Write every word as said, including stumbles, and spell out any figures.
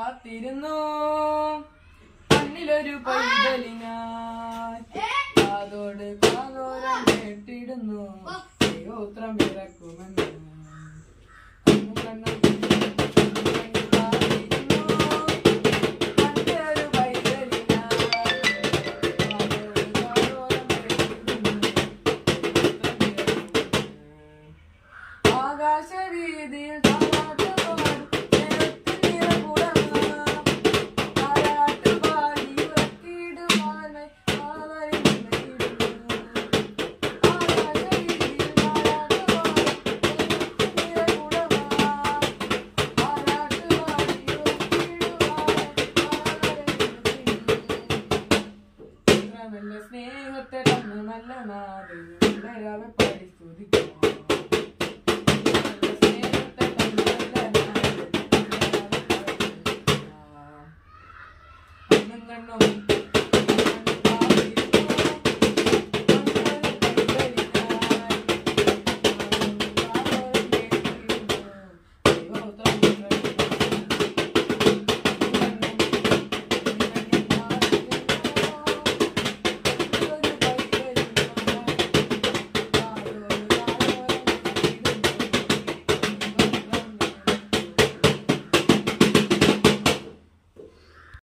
കാത്തിരുന്നു കണ്ണിലൊരു പൈതലിനായി കാതോട് കാതോരം കേട്ടിടുന്നു ദൈവോത്രം ഇറക്കുമെന്ന് കണ്ണു ആകാശവീതിയിൽ സ്നേഹത്തെ കണ്ണ് നല്ല നാട് പാടി സ്തുതിക്കാം no